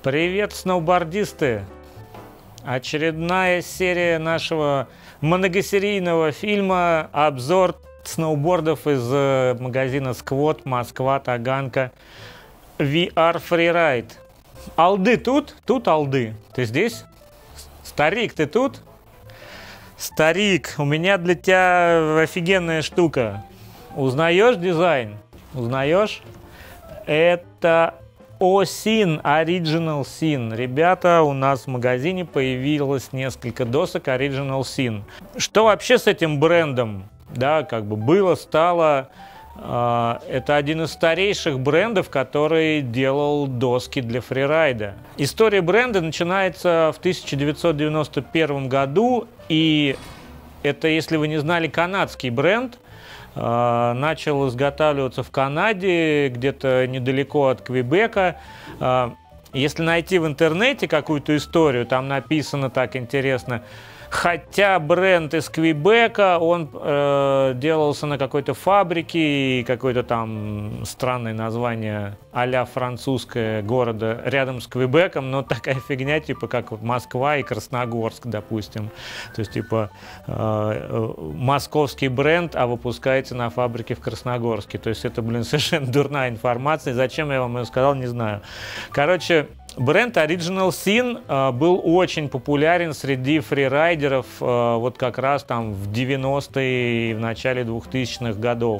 Привет, сноубордисты! Очередная серия нашего многосерийного фильма «Обзор сноубордов» из магазина Squad, Москва, Таганка. VR Freeride. Алды тут? Тут Алды. Ты здесь? Старик, ты тут? Старик, у меня для тебя офигенная штука. Узнаешь дизайн? Узнаешь? Это OSIN, Original Sin. Ребята, у нас в магазине появилось несколько досок Original Sin. Что вообще с этим брендом? Да, как бы было, стало. Это один из старейших брендов, который делал доски для фрирайда. История бренда начинается в 1991 году, и это, если вы не знали, канадский бренд. Начал изготавливаться в Канаде, где-то недалеко от Квебека. Если найти в интернете какую-то историю, там написано так интересно: хотя бренд из Квебека, он делался на какой-то фабрике, и какое-то там странное название а-ля французское города рядом с Квебеком, но такая фигня, типа как вот Москва и Красногорск, допустим. То есть, типа, московский бренд, а выпускается на фабрике в Красногорске. То есть, это, блин, совершенно дурная информация. Зачем я вам ее сказал, не знаю. Короче, бренд Original Sin был очень популярен среди фрирайдеров вот как раз там в 90-е и в начале 2000-х годов.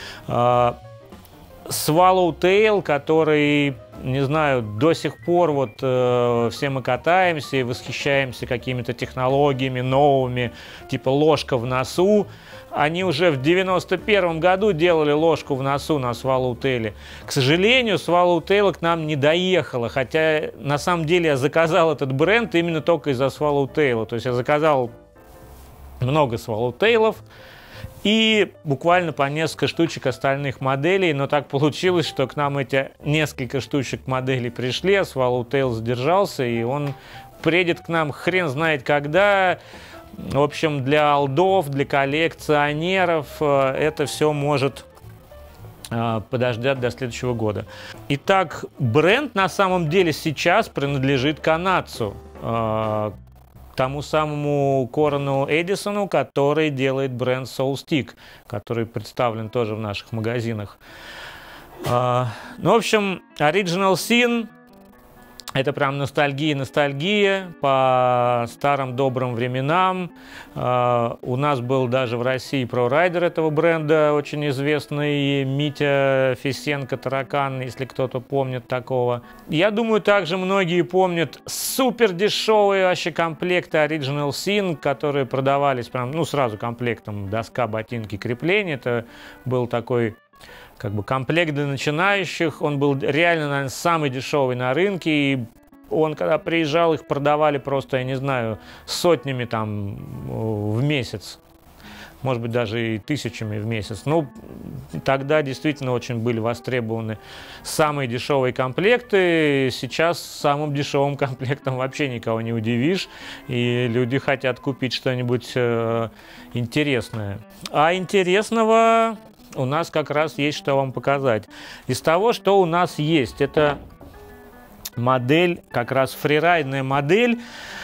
Swallowtail, который, не знаю, до сих пор вот все мы катаемся и восхищаемся какими-то технологиями новыми, типа ложка в носу. Они уже в 91 году делали ложку в носу на Swallowtail. К сожалению, Swallowtail к нам не доехала, хотя на самом деле я заказал этот бренд именно только из-за Swallowtail. То есть я заказал много Swallowtail'ов и буквально по несколько штучек остальных моделей, но так получилось, что к нам эти несколько штучек моделей пришли, а Swallowtail задержался, и он приедет к нам хрен знает когда. В общем, для алдов, для коллекционеров это все может подождать до следующего года. Итак, бренд на самом деле сейчас принадлежит канадцу, тому самому Корану Эдисону, который делает бренд Soulstick, который представлен тоже в наших магазинах. Ну, в общем, Original Sin — это прям ностальгия по старым добрым временам. У нас был даже в России прорайдер этого бренда, очень известный Митя Фисенко-Таракан, если кто-то помнит такого. Я думаю, также многие помнят супер дешевые вообще комплекты Original Sin, которые продавались прям, ну, сразу комплектом: доска, ботинки, крепления. Это был такой как бы комплект для начинающих. Он был реально, наверное, самый дешевый на рынке, и он, когда приезжал, их продавали просто, я не знаю, сотнями там в месяц, может быть, даже и тысячами в месяц. Ну, тогда действительно очень были востребованы самые дешевые комплекты. Сейчас самым дешевым комплектом вообще никого не удивишь, и люди хотят купить что-нибудь интересное. А интересного у нас как раз есть что вам показать. Из того, что у нас есть, это модель, как раз фрирайдная модель.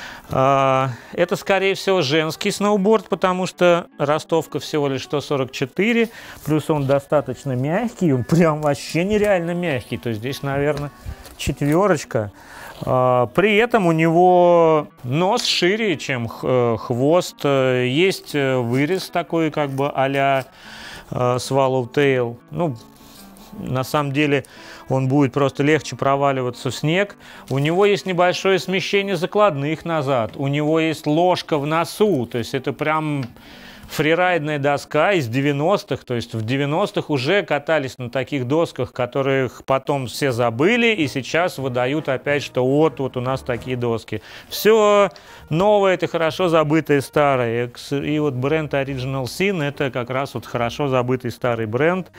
Это, скорее всего, женский сноуборд, потому что ростовка всего лишь 144, плюс он достаточно мягкий, он прям вообще нереально мягкий. То есть здесь, наверное, четверочка. При этом у него нос шире, чем хвост. Есть вырез такой, как бы а-ля Swallowtail. Ну, на самом деле он будет просто легче проваливаться в снег. У него есть небольшое смещение закладных назад. У него есть ложка в носу. То есть это прям фрирайдная доска из 90-х. То есть в 90-х уже катались на таких досках, которых потом все забыли, и сейчас выдают опять, что вот у нас такие доски. Все новое — это хорошо забытое старое. И вот бренд Original Sin — это как раз вот хорошо забытый старый бренд.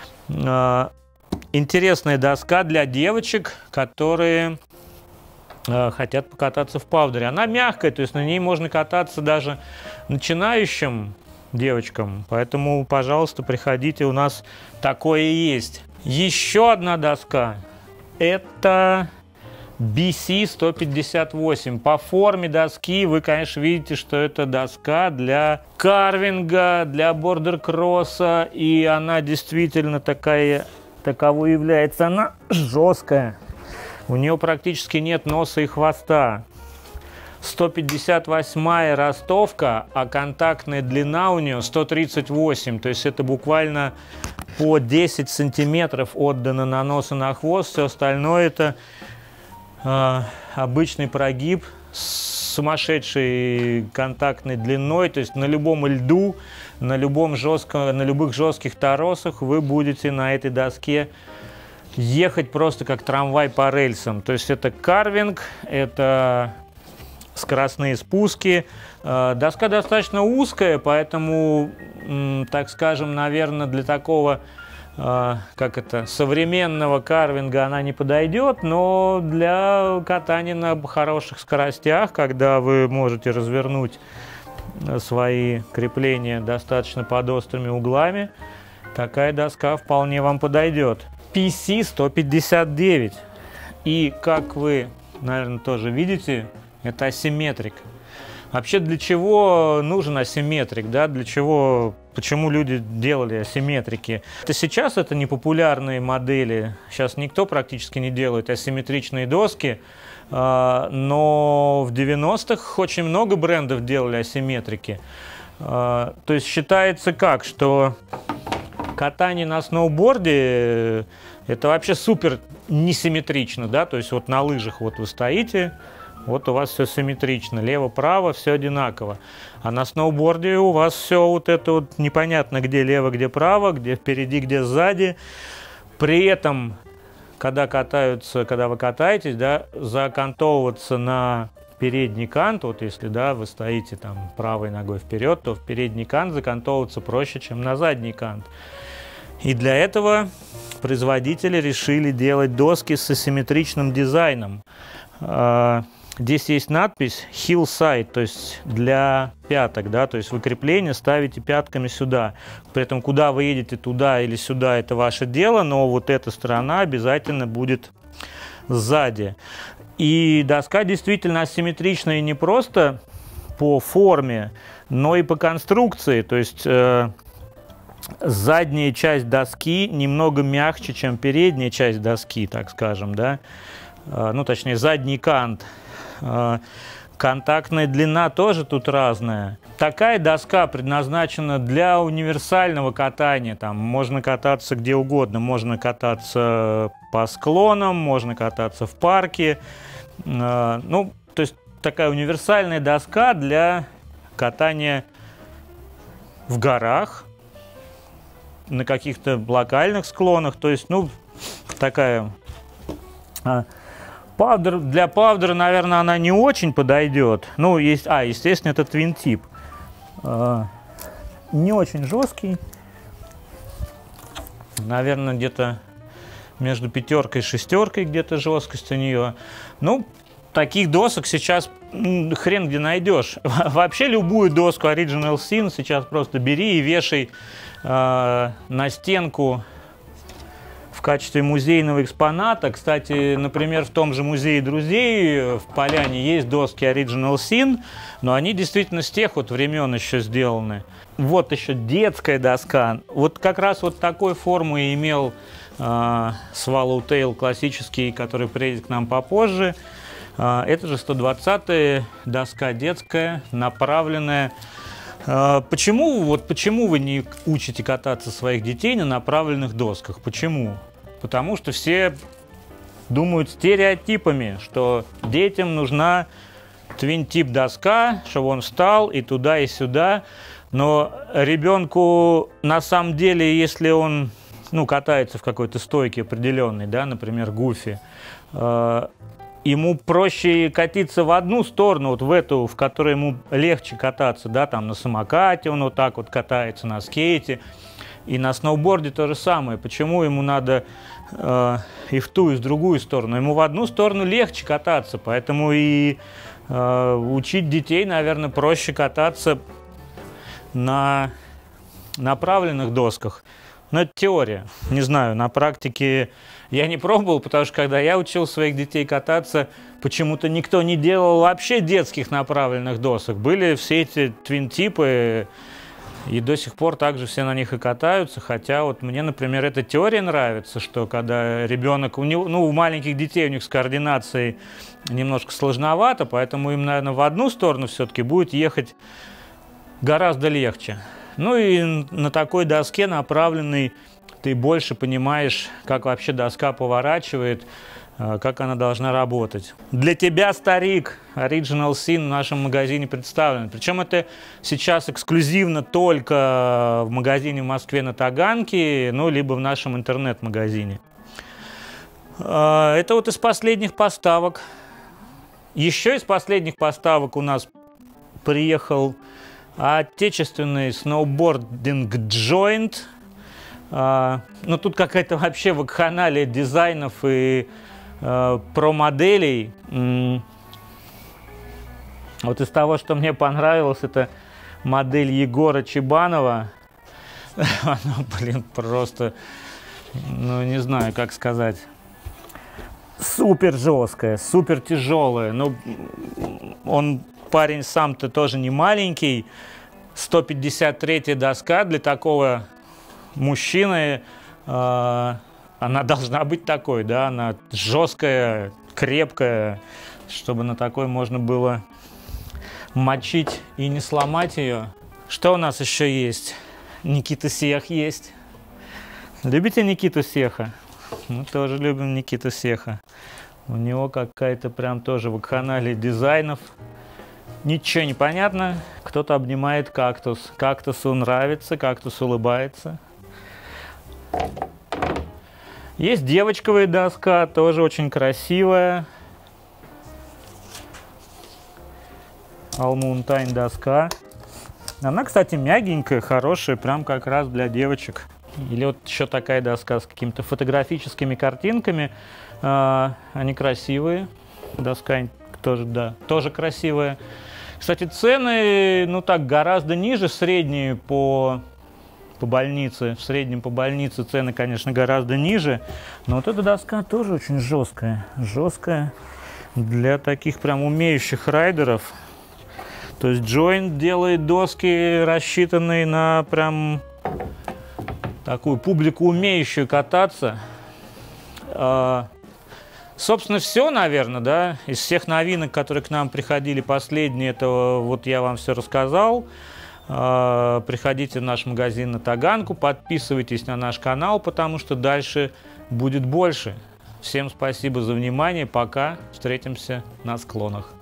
Интересная доска для девочек, которые хотят покататься в павдоре. Она мягкая, то есть на ней можно кататься даже начинающим девочкам. Поэтому, пожалуйста, приходите, у нас такое есть. Еще одна доска. Это BC-158. По форме доски вы, конечно, видите, что это доска для карвинга, для бордер-кросса, и она действительно таковой является. Она жесткая. У нее практически нет носа и хвоста. 158 ростовка, а контактная длина у нее 138. То есть это буквально по 10 сантиметров отдано на нос и на хвост. Все остальное это обычный прогиб с сумасшедшей контактной длиной. То есть на любом льду, на любых жестких торосах вы будете на этой доске ехать просто как трамвай по рельсам. То есть это карвинг, это скоростные спуски. Доска достаточно узкая, поэтому, так скажем, наверное, для такого современного карвинга она не подойдет, но для катания на хороших скоростях, когда вы можете развернуть свои крепления достаточно под острыми углами, такая доска вполне вам подойдет. PC-159. И, как вы, наверное, тоже видите, это асимметрик. Вообще, для чего нужен асимметрик, да? Почему люди делали асимметрики? Сейчас это не популярные модели. Сейчас никто практически не делает асимметричные доски. Но в 90-х очень много брендов делали асимметрики. То есть считается как, что катание на сноуборде это вообще супер несимметрично, да? То есть вот на лыжах вот вы стоите, вот у вас все симметрично, лево-право, все одинаково. А на сноуборде у вас все вот это вот непонятно, где лево, где право, где впереди, где сзади. При этом, когда вы катаетесь, да, закантовываться на передний кант, вот если, да, вы стоите там правой ногой вперед, то в передний кант закантовываться проще, чем на задний кант. И для этого производители решили делать доски с асимметричным дизайном. Здесь есть надпись Hillside, то есть для пяток, да, то есть вы крепление ставите пятками сюда. При этом куда вы едете, туда или сюда, это ваше дело, но вот эта сторона обязательно будет сзади. И доска действительно асимметричная не просто по форме, но и по конструкции. То есть задняя часть доски немного мягче, чем передняя часть доски, так скажем, да. Ну, точнее, задний кант. Контактная длина тоже тут разная. Такая доска предназначена для универсального катания. Там можно кататься где угодно. Можно кататься по склонам, можно кататься в парке. Ну, то есть такая универсальная доска для катания в горах, на каких-то локальных склонах. То есть, ну, такая... Для павдера, наверное, она не очень подойдет. Ну, естественно, это твин-тип. Не очень жесткий. Наверное, где-то между 5 и 6 где-то жесткость у нее. Ну, таких досок сейчас хрен где найдешь. Вообще любую доску Original Sin сейчас просто бери и вешай на стенку в качестве музейного экспоната. Кстати, например, в том же музее друзей в Поляне есть доски Original Sin, но они действительно с тех вот времен еще сделаны. Вот еще детская доска. Вот как раз вот такой форму и имел Swallowtail классический, который приедет к нам попозже. Это же 120-я доска детская, направленная. Почему вы не учите кататься своих детей на направленных досках? Почему? Потому что все думают стереотипами, что детям нужна твин-тип доска, чтобы он встал и туда, и сюда. Но ребенку на самом деле, если он катается в какой-то стойке определенной, да, например, гуфи, ему проще катиться в одну сторону, вот в эту, в которой ему легче кататься, да, там на самокате он вот так вот катается, на скейте, и на сноуборде то же самое. Почему ему надо и в ту, и в другую сторону? Ему в одну сторону легче кататься, поэтому и учить детей, наверное, проще кататься на направленных досках. Но это теория. Не знаю, на практике я не пробовал, потому что когда я учил своих детей кататься, почему-то никто не делал вообще детских направленных досок. Были все эти твин-типы, и до сих пор также все на них и катаются. Хотя вот мне, например, эта теория нравится, что когда ребенок, у маленьких детей у них с координацией немножко сложновато, поэтому им, наверное, в одну сторону все-таки будет ехать гораздо легче. Ну и на такой доске направленной ты больше понимаешь, как вообще доска поворачивает, как она должна работать. Для тебя, старик, Original Sin в нашем магазине представлен. Причем это сейчас эксклюзивно только в магазине в Москве на Таганке, ну, либо в нашем интернет-магазине. Это вот из последних поставок. Еще из последних поставок у нас приехал отечественный сноубординг Joint. Ну, тут какая-то вообще вакханалия дизайнов и про моделей. Вот из того, что мне понравилось, это модель Егора Чебанова. Она, блин, просто, ну, не знаю, как сказать. Супер жесткая, супер тяжелая. Ну, он, парень, сам-то тоже не маленький. 153-я доска для такого мужчины. Она должна быть такой, да, она жесткая, крепкая, чтобы на такой можно было мочить и не сломать ее. Что у нас еще есть? Никита Сех есть. Любите Никиту Сеха? Мы тоже любим Никиту Сеха. У него какая-то прям тоже вакханалия дизайнов. Ничего не понятно. Кто-то обнимает кактус. Кактусу нравится, кактус улыбается. Есть девочковая доска, тоже очень красивая. Алмунтайн доска. Она, кстати, мягенькая, хорошая, прям как раз для девочек. Или вот еще такая доска с какими-то фотографическими картинками. Они красивые. Доска тоже, да, тоже красивая. Кстати, цены, ну так, гораздо ниже средние по больнице. В среднем по больнице цены, конечно, гораздо ниже. Но вот эта доска тоже очень жесткая. Жесткая для таких прям умеющих райдеров. То есть Joint делает доски, рассчитанные на прям такую публику, умеющую кататься. Собственно, все, наверное, да. Из всех новинок, которые к нам приходили последние, это вот я вам все рассказал. Приходите в наш магазин на Таганку, подписывайтесь на наш канал, потому что дальше будет больше. Всем спасибо за внимание, пока, встретимся на склонах.